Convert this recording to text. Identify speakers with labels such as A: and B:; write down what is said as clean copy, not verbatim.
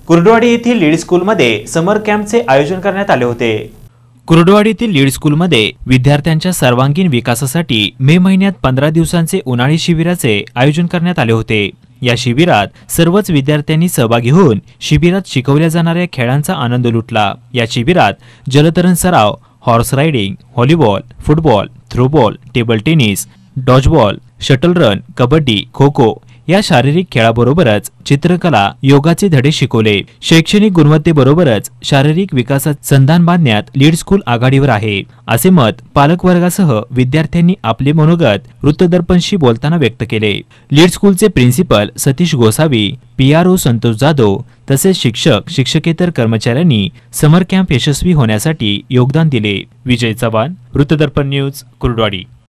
A: कुर्डवाडी येथील लीड स्कूलमध्ये समर कॅम्पचे आयोजन करण्यात आले होते। कुर्डवाडीतील लीड स्कूलमध्ये विद्यार्थ्यांच्या सर्वांगीण विकासासाठी मे महिन्यात 15 दिवसांचे उन्हाळी शिबिराचे आयोजन करण्यात आले होते। या शिबिरात सर्वच विद्यार्थ्यांनी सहभागी होऊन शिबिरात शिकवल्या जाणाऱ्या खेळांचा आनंद लुटला। या शिबिरात जलतरण सराव, horse riding, volleyball, football, throwball, table tennis, dodgeball, shuttle run, kabaddi, kho kho या शारीरिक खेळाबरोबरच चित्रकला, योगाचे धडे शिकवले। शैक्षणिक गुणवत्तेबरोबरच शारीरिक विकासात संधान बांधण्यात लीड स्कूल आघाडीवर आहे, असे मत पालकवर्गासह विद्यार्थ्यांनी आपले मनोगत वृत्तदर्पणशी बोलताना व्यक्त केले। लीड स्कूलचे प्रिन्सिपल सतीश गोसावी, PRO संतोष जाधव तसेच शिक्षक, शिक्षकेतर कर्मचाऱ्यांनी समर कॅम्प यशस्वी होण्यासाठी योगदान दिले। विजय चव्हाण, वृत्तदर्पण न्यूज, कुर्डवाडी।